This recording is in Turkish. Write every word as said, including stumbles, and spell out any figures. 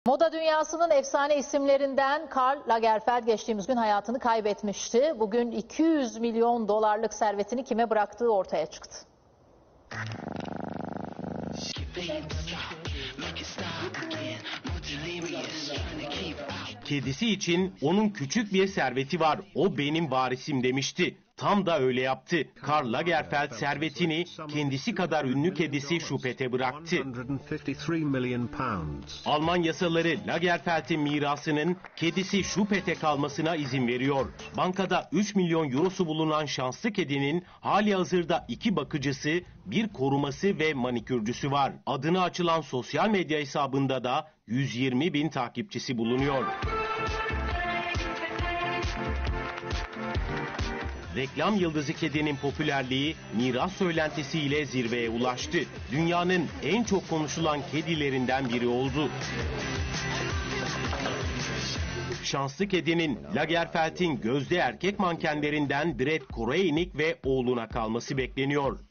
Moda dünyasının efsane isimlerinden Karl Lagerfeld geçtiğimiz gün hayatını kaybetmişti. Bugün iki yüz milyon dolarlık servetini kime bıraktığı ortaya çıktı. Kedisi için onun küçük bir serveti var. O benim varisim demişti. Tam da öyle yaptı. Karl Lagerfeld servetini kendisi kadar ünlü kedisi Chupet'e bıraktı. Alman yasaları Lagerfeld'in mirasının kedisi Chupet'e kalmasına izin veriyor. Bankada üç milyon eurosu bulunan şanslı kedinin hali hazırda iki bakıcısı, bir koruması ve manikürcüsü var. Adına açılan sosyal medya hesabında da yüz yirmi bin takipçisi bulunuyor. Reklam yıldızı kedinin popülerliği miras söylentisiyle zirveye ulaştı. Dünyanın en çok konuşulan kedilerinden biri oldu. Şanslı kedinin Lagerfeld'in gözde erkek mankenlerinden Brett Koreinig ve oğluna kalması bekleniyor.